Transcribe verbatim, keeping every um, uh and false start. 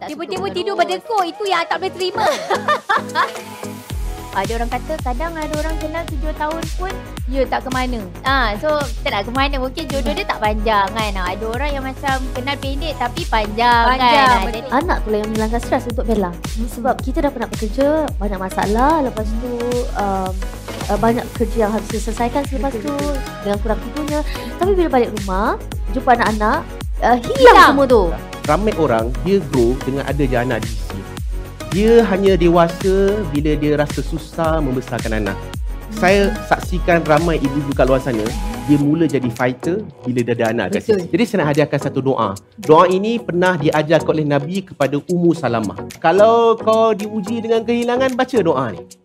tiba-tiba tidur berdekor. Itu yang tak boleh terima. Ada orang kata kadang ada orang kenal tujuh tahun pun dia tak ke mana. Ah, so tak nak ke mana. Mungkin jodoh dia tak panjang kan. Ah, ada orang yang macam kenal pendek tapi panjang, panjang kan. Jadi, anak tu lah yang menghilangkan stres untuk Bella. Hmm. Sebab kita dah pernah bekerja, banyak masalah. Lepas tu um, banyak kerja yang harus diselesaikan selepas tu dengan kurang tidurnya. Tapi bila balik rumah, jumpa anak-anak, uh, hilang, hilang semua tu. Ramai orang dia grow dengan ada je anak di sisi. Dia hanya dewasa bila dia rasa susah membesarkan anak. Saya saksikan ramai ibu-ibu kat luar sana, dia mula jadi fighter bila dia ada anak kat sini. Jadi saya nak hadiahkan satu doa. Doa ini pernah diajarkan oleh Nabi kepada Ummu Salamah. Kalau kau diuji dengan kehilangan, baca doa ni.